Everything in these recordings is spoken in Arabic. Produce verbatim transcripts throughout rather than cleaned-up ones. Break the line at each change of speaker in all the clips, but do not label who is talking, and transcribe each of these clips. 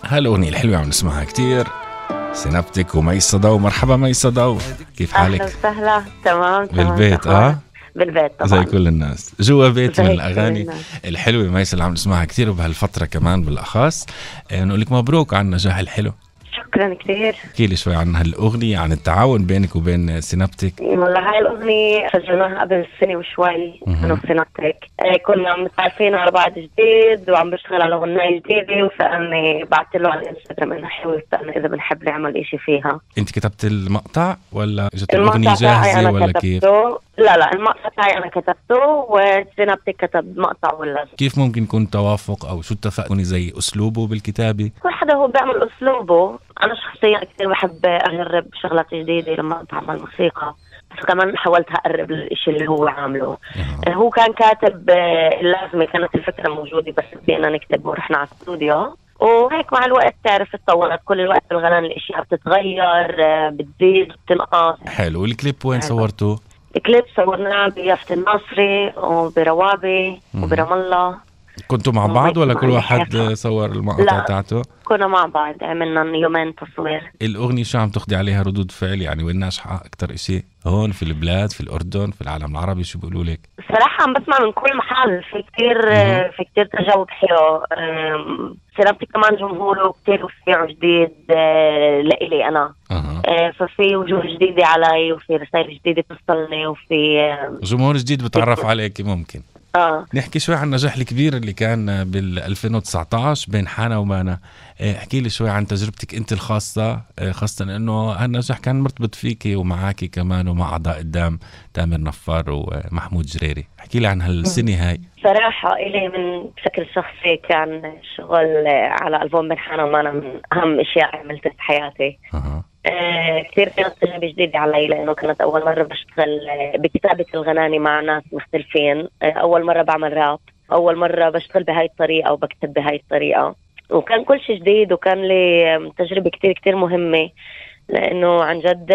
هالأغنية الحلوة عم نسمعها كتير، سينابتك وميسة ضو. مرحبا ميسة ضو، كيف حالك؟
أهلا وسهلا. تمام
بالبيت
تمام.
اه؟
بالبيت طبعا
زي كل الناس جوا بيت. من
زي
الأغاني
كل الناس.
الحلوة ميسة اللي عم نسمعها كتير وبهالفترة كمان بالأخص. آه نقول لك مبروك على النجاح الحلو.
شكرا كثير.
احكي لي شوي عن هالأغنية، عن التعاون بينك وبين سينابتك.
والله هاي الأغنية سجلناها قبل سنة وشوي أنا وسينابتك. آه كنا متعرفين على بعض جديد وعم بشتغل على أغنية جديدة، وسألني بعت له على الانستغرام إنها حلوة، سألني إذا بنحب نعمل إشي فيها.
أنت كتبت المقطع ولا اجت
المقطع
الأغنية
تاعي
جاهزة
أنا
ولا كيف؟
كتبته. لا لا المقطع تاعي أنا كتبته وسينابتك كتب مقطع ولا.
كيف ممكن يكون توافق أو شو اتفقوني زي أسلوبه بالكتابة؟
كل حدا هو بيعمل أسلوبه. أنا شخصيا كثير بحب أجرب شغلات جديدة لما بعمل موسيقى، بس كمان حاولت أقرب للإشي اللي هو عامله.
أه.
هو كان كاتب اللازمة، كانت الفكرة موجودة بس بدينا نكتب ورحنا على الاستوديو، وهيك مع الوقت تعرف اتطورت. كل الوقت بالغنى الأشياء بتتغير، بتزيد بتنقص.
حلو. والكليب وين صورته؟
الكليب صورناه بيافت الناصري وبروابي وبرام الله.
كنتوا مع بعض ولا كل واحد صور المقطع تاعته؟
كنا مع بعض، عملنا يومين تصوير.
الأغنية شو عم تاخدي عليها ردود فعل يعني؟ وين ناجحة أكتر إشي؟ هون في البلاد، في الأردن، في العالم العربي؟ شو بيقولوا لك؟
صراحة عم بسمع من كل محل، في كتير في كتير تجاوب حلو. سينابتك كمان جمهوره كتير وسيع جديد لإلي أنا. أه. ففي وجوه جديدة علي وفي رسائل جديدة توصلني وفي
جمهور جديد بتعرف عليك. ممكن
اه
نحكي شوي عن النجاح الكبير اللي كان بال ألفين وتسعطعش بين حنا ومانا. احكي لي شوي عن تجربتك انت الخاصة، خاصة انه هالنجاح كان مرتبط فيكي ومعاكي كمان ومع اعضاء الدعم تامر نفار ومحمود جريري. احكي لي عن هالسنة هاي.
صراحة إلي من بشكل شخصي كان شغل على ألبوم بين حنا ومانا من أهم أشياء عملتها في حياتي.
أه.
آه كثير كانت تجربة جديدة علي، لأنه كانت أول مرة بشتغل بكتابة الغناني مع ناس مختلفين. آه أول مرة بعمل راب، أول مرة بشتغل بهاي الطريقة وبكتب بهاي الطريقة، وكان كل شيء جديد وكان لي تجربة كثير كثير مهمة، لأنه عن جد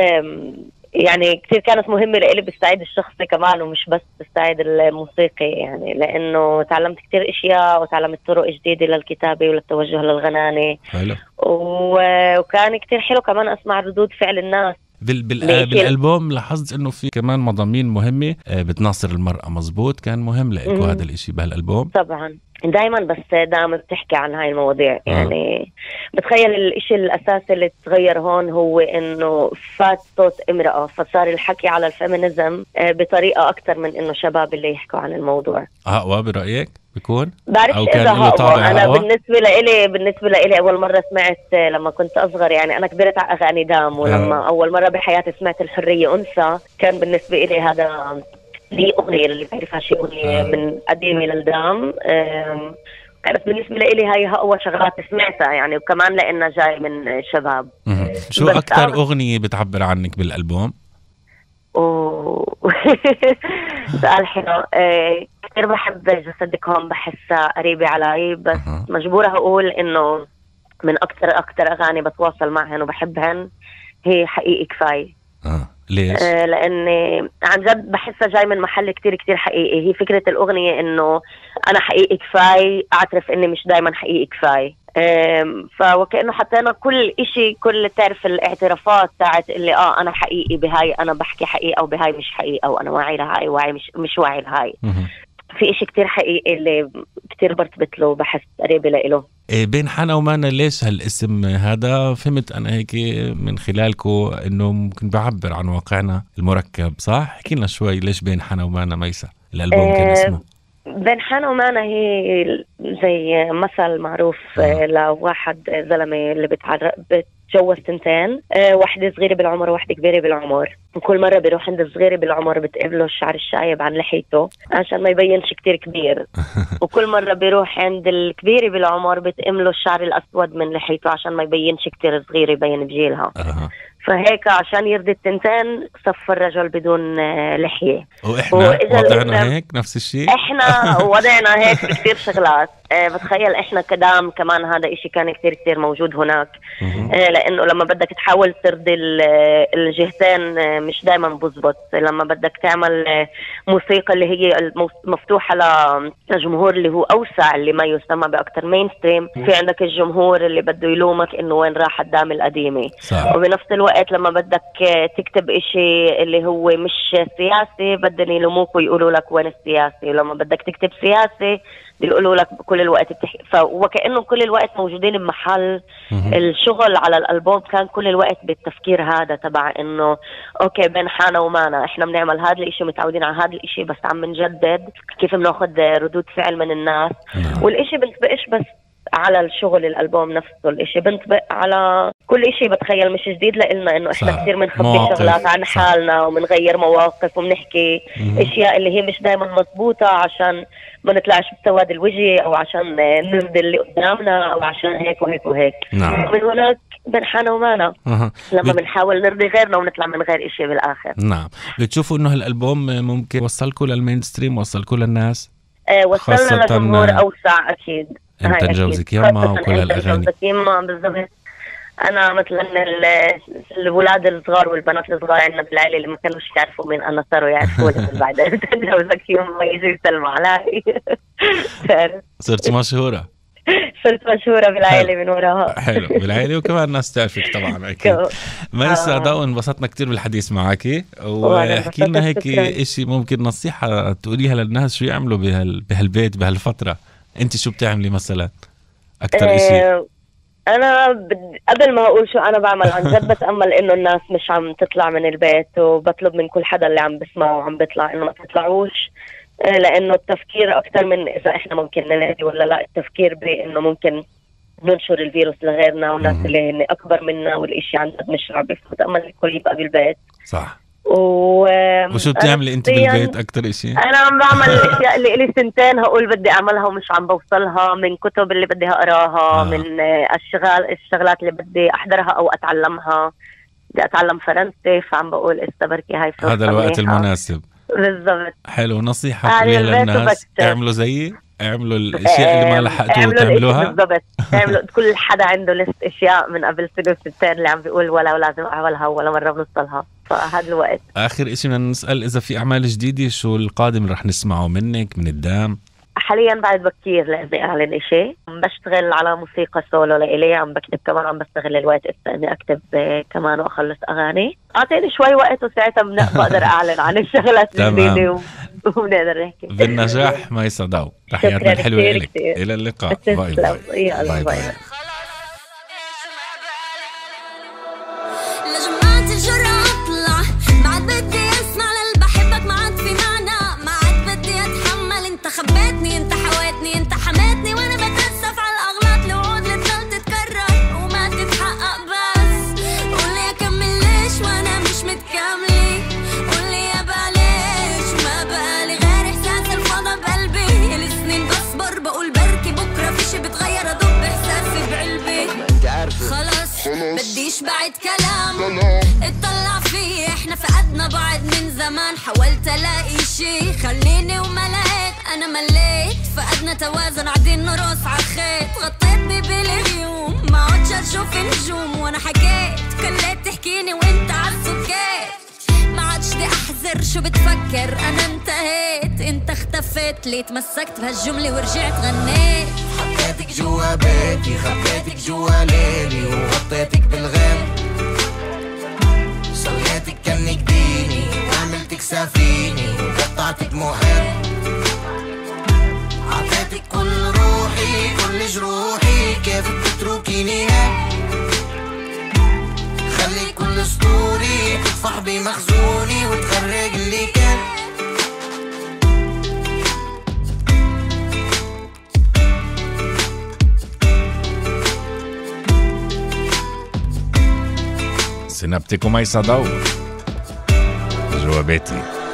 يعني كثير كانت مهمة لإلي بالسعيد الشخصي كمان، ومش بس بالسعيد الموسيقي يعني، لأنه تعلمت كثير إشياء وتعلمت طرق جديدة للكتابة وللتوجه للغناني.
حلو.
وكان كتير حلو كمان أسمع ردود فعل الناس.
بال... بال... بالألبوم لاحظت إنه في كمان مضامين مهمة بتناصر المرأة. مزبوط، كان مهم لإلكوا هذا الإشي بهالألبوم؟
طبعا دايما، بس دائما بتحكي عن هاي المواضيع. يعني آه. بتخيل الاشي الاساسي اللي تغير هون هو انه فات صوت امرأة، فصار الحكي على الفيمينيزم بطريقة اكتر من انه شباب اللي يحكوا عن الموضوع.
اقوى برأيك بيكون؟
بعرفش
او كان
اذا
له طابع
انا
أقوى؟
بالنسبة لإلي بالنسبة لإلي اول مرة سمعت لما كنت اصغر، يعني انا كبرت على اغاني دام، ولما آه. اول مرة بحياتي سمعت الحرية انثى كان بالنسبة إلي هذا دي أغنية اللي بعرفها شيء أغنية آه. من قديمة للدام. كانت بالنسبة لي هاي أول شغلات سمعتها يعني، وكمان لأنها جاي من شباب.
شو أكتر أغ... أغنية بتعبر عنك بالألبوم؟
أوه سؤال حلو. اه كثير بحب جسدك هون، بحسها قريبة علي، بس أه. مجبورة أقول إنه من أكتر أكتر أغاني بتواصل معهن وبحبهن هي حقيقي كفاية.
أه. ليش؟
آه لأني عن جد بحسها جاي من محل كتير كتير حقيقي. هي فكرة الأغنية إنه أنا حقيقي كفاي، أعترف إني مش دايما حقيقي كفاي. فوكأنه حطينا كل إشي، كل تعرف الاعترافات تاعت اللي آه أنا حقيقي بهاي، أنا بحكي حقيقة وبهاي مش حقيقة، وأنا واعي لهاي واعي مش مش واعي لهاي. في إشي كتير حقيقي اللي كتير برتبط له، بحس قريبة لإله.
بين حنا ومانا. ليش هالاسم هذا؟ فهمت أنا هيك من خلالكو إنه ممكن بعبر عن واقعنا المركب، صح؟ احكي لنا شوي ليش بين حنا ومانا ميسة الألبوم كان اسمه؟
بين حنا ومانا هي زي مثل معروف آه. لواحد زلمة اللي بتعرف بتجوز تنتين، آه واحدة صغيرة بالعمر وواحدة كبيرة بالعمر، وكل مرة بيروح عند الصغيرة بالعمر بتقبله الشعر الشايب عن لحيته عشان ما يبينش كتير كبير وكل مرة بيروح عند الكبيرة بالعمر بتقبله الشعر الأسود من لحيته عشان ما يبينش كتير صغير يبين بجيلها.
أه.
فهيك عشان يرضي التنتين صف الرجل بدون لحية.
وإحنا وضعنا هيك نفس الشيء.
إحنا وضعنا هيك بكتير شغلات. أه بتخيل احنا كدعم كمان هذا اشي كان كتير كتير موجود هناك. أه لانه لما بدك تحاول ترضي الجهتين أه مش دايما بزبط. لما بدك تعمل موسيقى اللي هي مفتوحة لجمهور اللي هو اوسع، اللي ما يسمى باكتر مين ستريم، في عندك الجمهور اللي بده يلومك انه وين راح الدعم القديمة. صح. وبنفس الوقت لما بدك تكتب اشي اللي هو مش سياسي بدهم يلوموك ويقولوا لك وين السياسي. لما بدك تكتب سياسي بيقولوا لك كل الوقت بتحكي. فوكأنه كل الوقت موجودين بمحل الشغل على الألبوم. كان كل الوقت بالتفكير هذا تبع انه اوكي بين حانا ومانا احنا بنعمل هذا الاشي، متعودين على هذا الاشي، بس عم نجدد كيف بناخد ردود فعل من الناس. والاشي بنطبقش بس على الشغل الألبوم نفسه، الاشي بنطبق على كل اشي. بتخيل مش جديد لإلنا انه احنا كثير بنخبي شغلات عن حالنا وبنغير مواقف وبنحكي اشياء اللي هي مش دايما مضبوطة عشان ما نطلعش بسواد الوجه او عشان نرضي اللي قدامنا او عشان هيك وهيك وهيك. نعم. ومن هناك بنحانا ومانا أه. لما بت... بنحاول نرضي غيرنا ونطلع من غير اشي بالاخر.
نعم. بتشوفوا انه هالالبوم ممكن وصلكم للمين ستريم، وصلكم للناس؟
آه وصلنا لجمهور اوسع اكيد.
انت نجوزك يما وكل هالاغاني.
يما بالضبط. انا مثلا الولاد الصغار والبنات الصغار عندنا بالعائله اللي ما كانوش يعرفوا مين انا صاروا يعرفوني بعد تجوزك يما يجوا يسلموا علي.
صرت مشهوره.
صرت مشهوره بالعائله من وراها.
حلو بالعائله وكمان الناس تعرفك طبعا اكيد. ميسا ضو انبسطنا كتير بالحديث معك، واحكي لنا هيك شيء ممكن نصيحه تقوليها للناس شو يعملوا بهال بهالبيت بهالفتره. انت شو بتعملي مثلا اكثر شيء؟
انا بد... قبل ما اقول شو انا بعمل عن جد بتامل انه الناس مش عم تطلع من البيت، وبطلب من كل حدا اللي عم بسمعه وعم بيطلع انه ما تطلعوش، لانه التفكير اكثر من اذا احنا ممكن ننادي ولا لا، التفكير بانه ممكن ننشر الفيروس لغيرنا والناس اللي هن اكبر منا والاشي عن جد مش عارف. بتامل الكل يبقى بالبيت.
صح.
و...
وشو بتعملي انت بالبيت اكثر اشي؟
انا عم بعمل الاشياء اللي لي سنتين هقول بدي اعملها ومش عم بوصلها، من كتب اللي بدي اقراها. آه. من الشغال الشغلات اللي بدي احضرها او اتعلمها. بدي اتعلم فرنسي فعم بقول استبركي هاي فرصه
هذا الوقت منيحة. المناسب بالضبط. حلو. نصيحه تقوليها للناس اعملوا زيي، اعملوا الاشياء اللي ما لحقتوا تعملوها
بالضبط. اعملوا كل حدا عنده لست اشياء من قبل سنه سنتين اللي عم بيقول ولا لازم اعملها ولا مره بنوصلها. فهذا الوقت.
اخر شيء بدنا نسال اذا في اعمال جديده، شو القادم رح نسمعه منك من الدام؟
حاليا بعد بكير لاني اعلن شيء. بشتغل على موسيقى سولو لإلي، عم بكتب كمان، عم بستغل الوقت اني اكتب كمان واخلص اغاني. اعطيني شوي وقت وساعتها بقدر اعلن عن الشغلات الجديده وبنقدر نحكي.
بالنجاح ميسا ضو. تحياتنا الحلوه لك. الى اللقاء. باي باي. باي باي.
خبيتني انت حويتني انت حميتني وانا بتأسف على الاغلاط الوعود اللي تضل تتكرر وما تتحقق. بس قولي اكمل ليش وانا مش متكاملة، قولي يا بلاش ما بقالي غير احساس الفضا بقلبي. السنين بصبر بقول بركي بكره في شي بتغير اضب احساسي بعلبي. خلص بديش بعد كلام اطلع فيه، احنا فقدنا بعض من زمان. حاولت الاقي شي خليني وما لقيت، انا مليت فقدنا توازن قاعدين نرقص عالخيط. غطيتني بالغيوم ما عدش اشوف نجوم وانا حكيت كليت تحكيني وانت عالسكيت. ما عادش دي احذر شو بتفكر انا انتهيت. انت اختفيت ليه تمسكت بهالجملة ورجعت غنيت.
حطيتك جوا بيتي خبيتك جوا ليلي وغطيتك بالغيم. صليتك كأنك ديني وعملتك سفيني وقطعتك مهم. عطيتك كل روحي كل جروحي كيف بتتركيني هيك. خلي كل سطوري تطفح بمخزوني وتخرج اللي كان.
سنبتك وميسا ضو جوا بيتي.